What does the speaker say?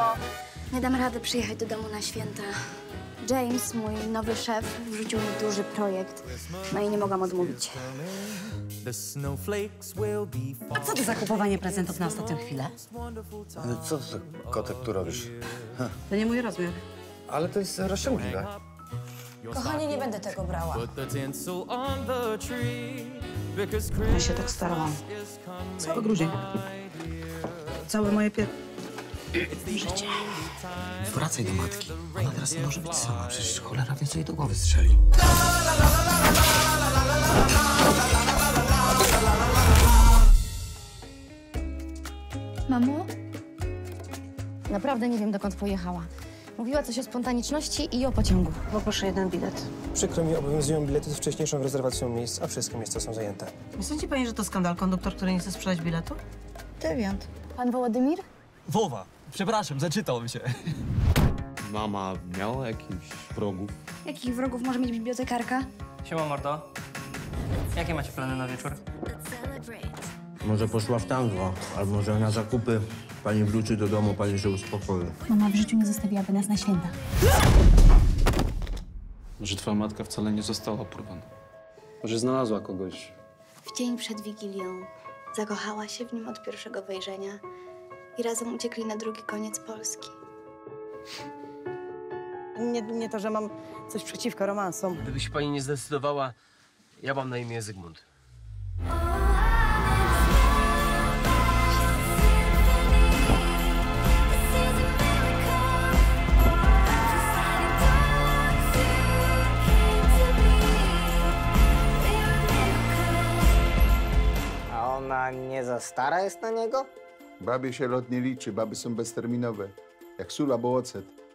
Nie dam rady przyjechać do domu na święta. James, mój nowy szef, wrzucił mi duży projekt. No i nie mogłam odmówić. A co to za kupowanie prezentów na ostatnią chwilę? No co ty, kotek, tu robisz? To nie mój rozmiar. Ale to jest rozciągliwe. Kochanie, nie będę tego brała. Ja się tak starałam. Cały grudzień. Całe moje życie. Wracaj do matki. Ona teraz nie może być sama. Przecież cholera wie, co jej do głowy strzeli. Mamo? Naprawdę nie wiem, dokąd pojechała. Mówiła coś o spontaniczności i o pociągu. Poproszę jeden bilet. Przykro mi, obowiązują bilety z wcześniejszą rezerwacją miejsc, a wszystkie miejsca są zajęte. Nie sądzi pani, że to skandal? Konduktor, który nie chce sprzedać biletu? Dewiant. Pan Wołodymir? Wowa, przepraszam, zaczytałem się. Mama miała jakichś wrogów? Jakich wrogów może mieć bibliotekarka? Siema, mordo. Jakie macie plany na wieczór? Może poszła w tango, albo może na zakupy. Pani wróci do domu, pani się uspokoi. Mama w życiu nie zostawiłaby nas na święta. Może twoja matka wcale nie została porwana? Może znalazła kogoś? W dzień przed Wigilią zakochała się w nim od pierwszego wejrzenia i razem uciekli na drugi koniec Polski. Nie to, że mam coś przeciwko romansom. Gdyby się pani nie zdecydowała, ja mam na imię Zygmunt. A ona nie za stara jest na niego? Babie się lot nie liczy, baby są bezterminowe. Jak sól albo ocet.